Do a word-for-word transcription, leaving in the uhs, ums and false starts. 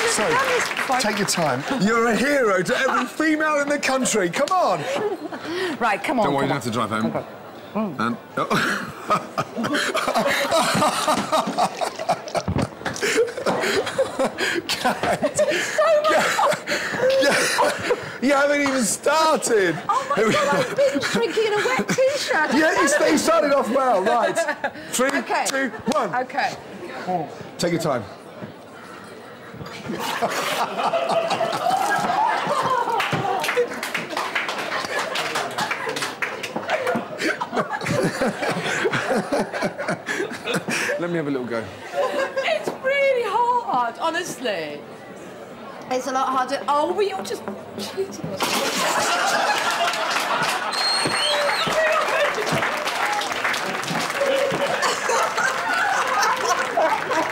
just So, done this before. take your time. You're a hero to every female in the country. Come on. Right, come on. Don't worry, you don't come have to drive home. Okay. Mm. And... Oh. Cat. You haven't even started. Oh my God, I've been drinking in a wet T-shirt. Yeah, you, st you started off well, right. Three, okay. two, one. Okay. Take your time. Let me have a little go. It's really hard, honestly. It's a lot harder. Oh, but you're just cheating us.